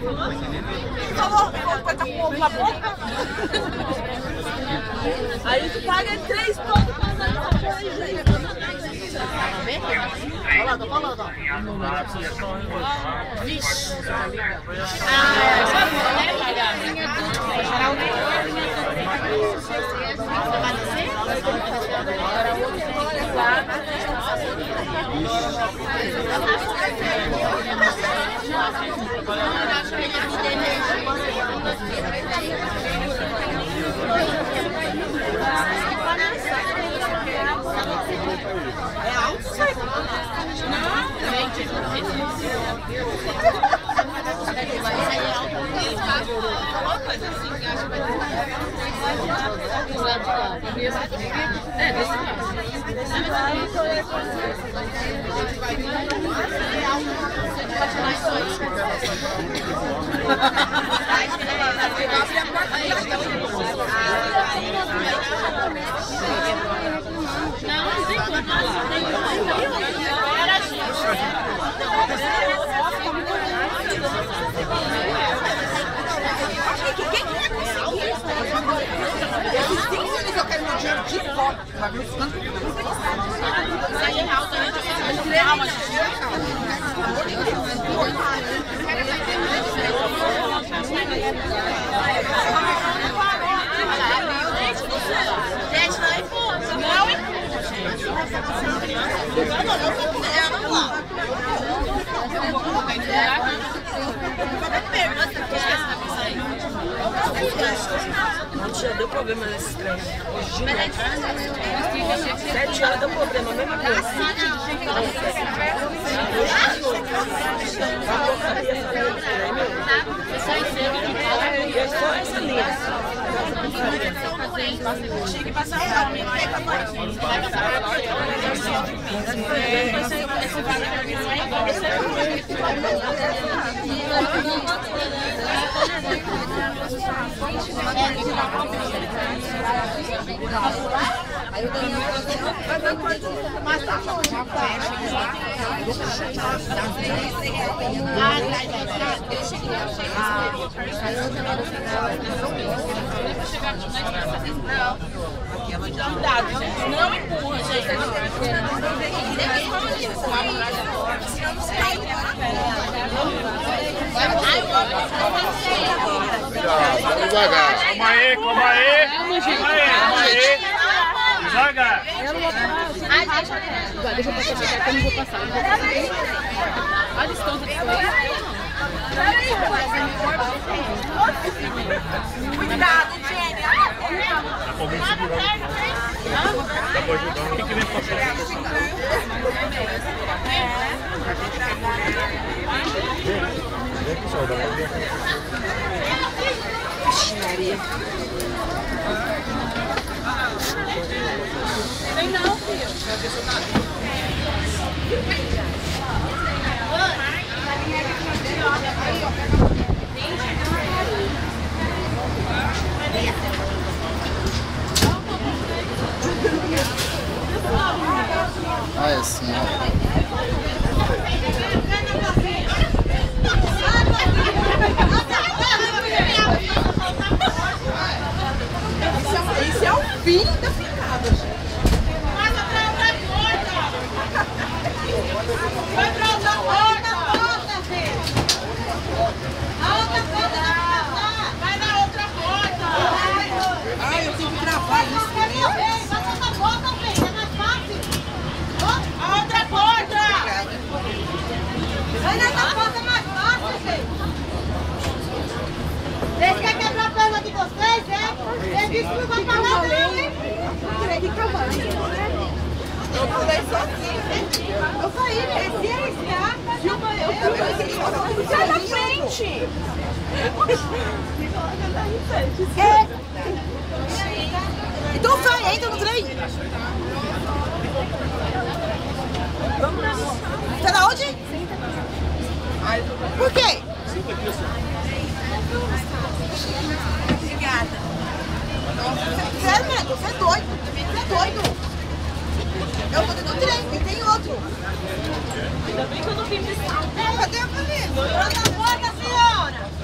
falou, vai estar com a boca. Aí tu paga 3 pontos pra andar nessa porra aí, gente. Olha lá, tá falando, ó. Vixe. É alto, sai. Não, é desse lado. Não, não tem como lá. Quem que vai conseguir isso? Esses 5 anos eu quero meu dinheiro de volta. Vai ver os cantos. Sai real, tá? Calma, gente, não impulsa. Não impulsa, gente. Já deu problema nesse trem. 7 horas deu problema, a mesma coisa. É só essa linha. Tinha que passar o nome. Aí eu ganhei cuidado, gente. Não empurra, gente. Devagar. Calma aí, calma aí. Calma aí. Devagar. Eu não vou passar. Deixa eu passar, que eu não vou passar. A distância disso aí. Cuidado, Jenny. Quem que vem passar? Maria. Vem não, filho. Olha assim, ó. Esse é o fim da ficada, gente. Vai pra outra porta! Vai pra outra porta, filho! A outra porta vai passar! Vai na outra porta! Ai, eu tenho que gravar isso. Vai pra outra porta, filho! É mais fácil! A outra porta! Vai nessa porta, é mais fácil, filho! Vocês querem quebrar a perna de vocês, é? Vocês disse que não vai pagar não, hein? Eu pulei sozinho. Eu saí, desci a escada. Sai da frente. Então sai, entra no trem. Vamos lá. Você tá onde? Por quê? Obrigada. Sério, Neto, você é doido. Você é doido. Eu tô dentro do trem, e tem outro. Ainda bem que eu não fiz isso. Cadê a família? Outra porta, senhora!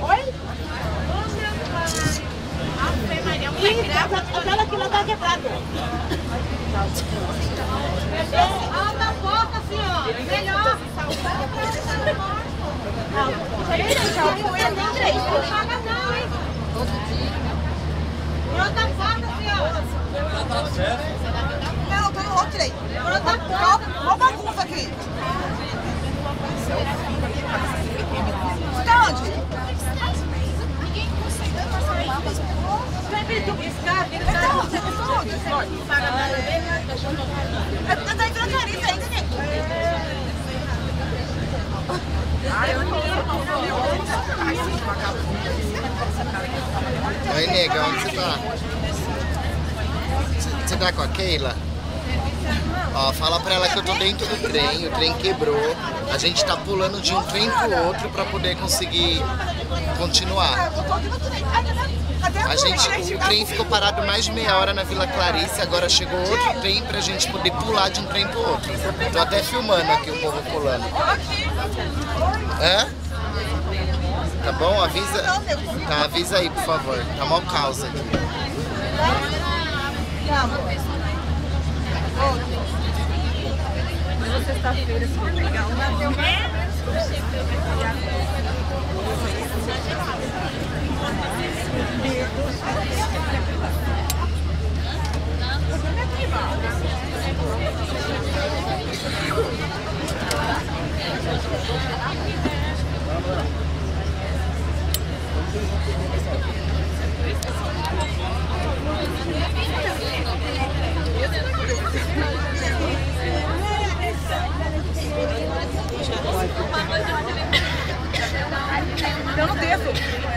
E outra porta, senhora. Não, tô no outro direito. Outra porta. Olha a bagunça aqui. Você tá onde? Eu tô entrando Clarice ainda, né? Oi, nega, onde você tá? Você tá com a Keila? Ó, fala pra ela que eu tô dentro do trem, o trem quebrou. A gente tá pulando de um trem pro outro pra poder conseguir continuar. O trem ficou parado mais de meia hora na Vila Clarice, agora chegou outro trem pra gente poder pular de um trem pro outro. Tô até filmando aqui o povo pulando. Hã? Tá bom? Avisa. Tá, avisa aí, por favor. Tá mó caos aqui. Sexta-feira, se for pegar um avião. Eu não desço.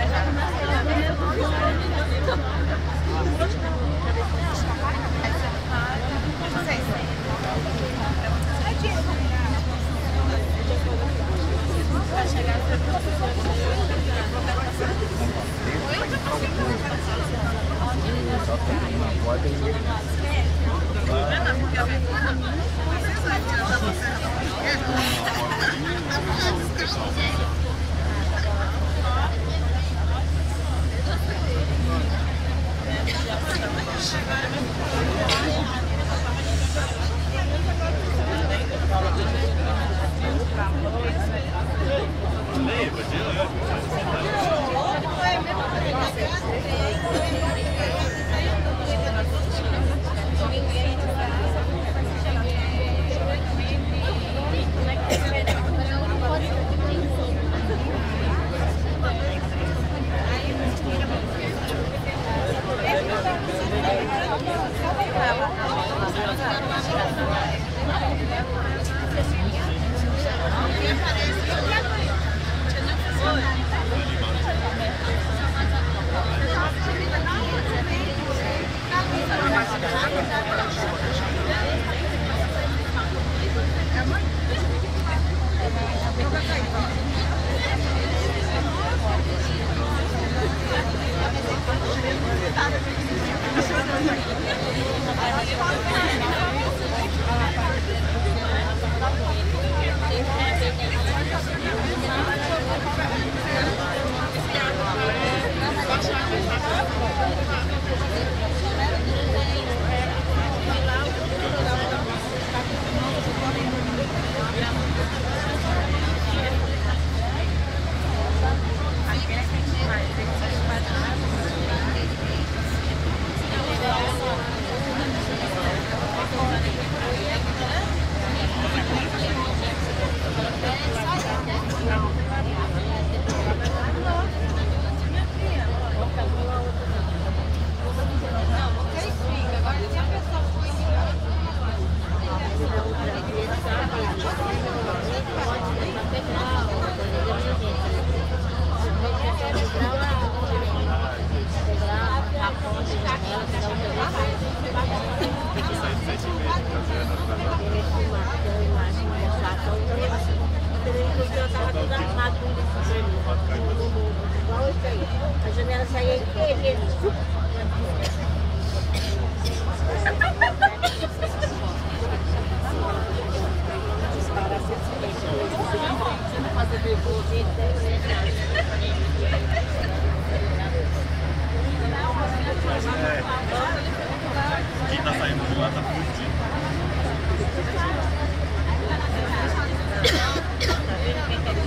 Quem tá saindo de lá tá fudido.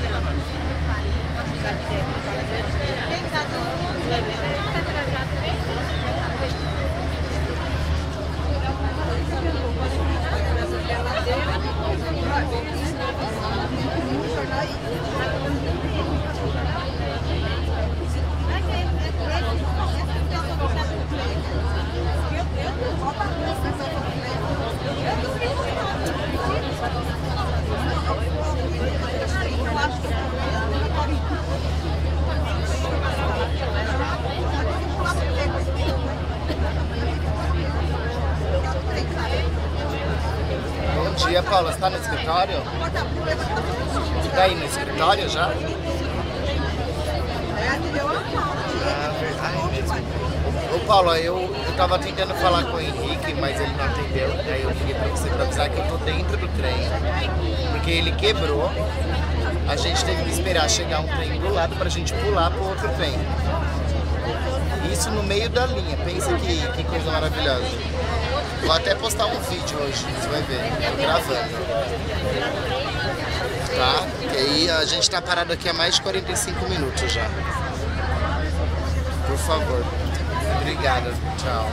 Paula, você tá no escritório? Você tá aí no escritório já? Ai, mesmo. Ô Paula, eu tava tentando falar com o Henrique, mas ele não atendeu. Daí eu liguei pra você pra avisar que eu tô dentro do trem. Porque ele quebrou. A gente teve que esperar chegar um trem do lado pra gente pular pro outro trem. Isso no meio da linha. Pensa que coisa maravilhosa. Vou até postar um vídeo hoje, você vai ver. Eu gravando. Tá? Que aí a gente tá parado aqui há mais de 45 minutos já. Por favor. Obrigada. Tchau.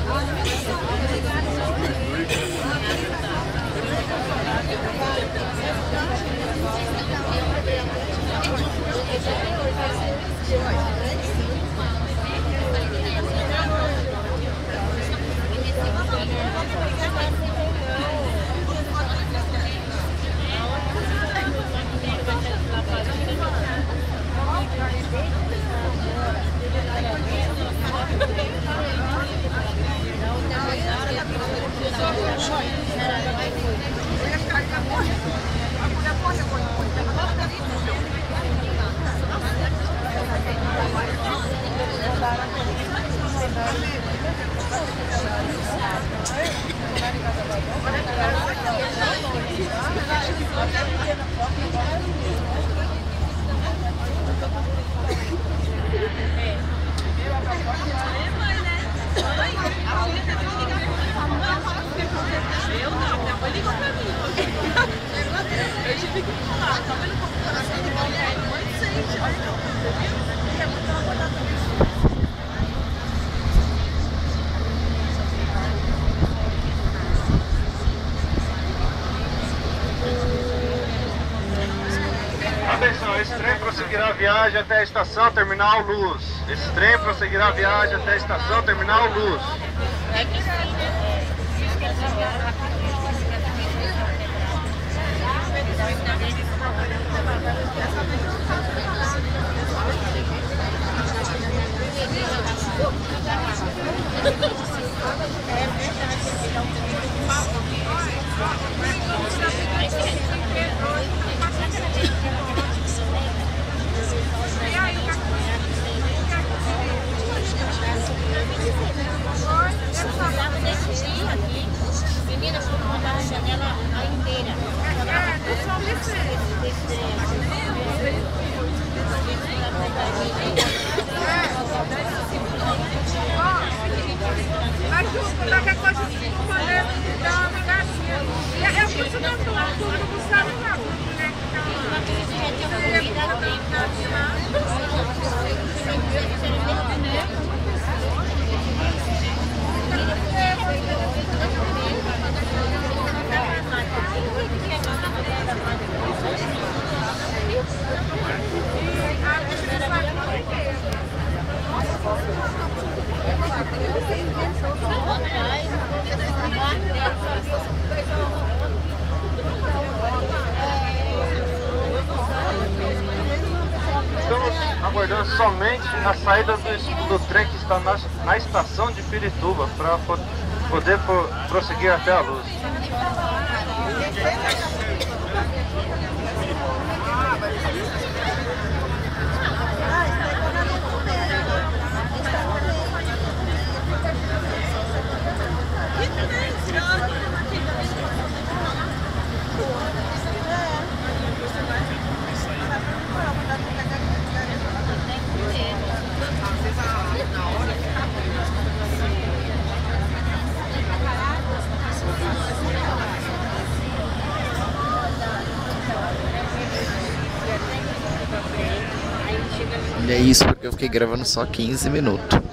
Atenção, esse trem prosseguirá a viagem até a estação Terminal Luz. Esse trem prosseguirá a viagem até a estação Terminal Luz. Meninas, vou montar a janela inteira. Mas qualquer coisa que for poder dar uma ligadinha. E eu preciso dar tudo do celular, né? Estamos aguardando somente a saída do trem que está na estação de Pirituba para poder prosseguir até a Luz. E é isso, porque eu fiquei gravando só 15 minutos.